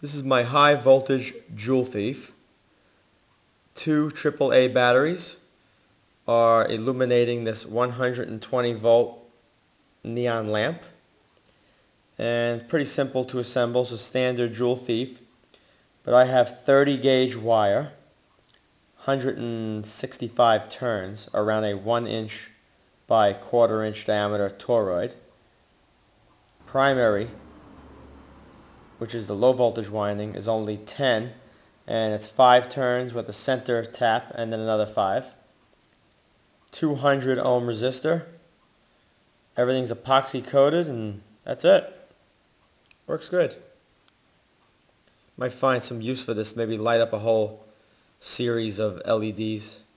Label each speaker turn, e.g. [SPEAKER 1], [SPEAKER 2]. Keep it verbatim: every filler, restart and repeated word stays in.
[SPEAKER 1] This is my high voltage Joule thief. Two triple A batteries are illuminating this one hundred twenty volt neon lamp, and pretty simple to assemble. It's a standard Joule thief, but I have thirty gauge wire, one hundred sixty-five turns around a one inch by quarter inch diameter toroid. Primary, which is the low voltage winding, is only ten, and it's five turns with a center tap and then another five. two hundred ohm resistor. Everything's epoxy coated, and that's it. Works good. Might find some use for this, maybe light up a whole series of L E Ds.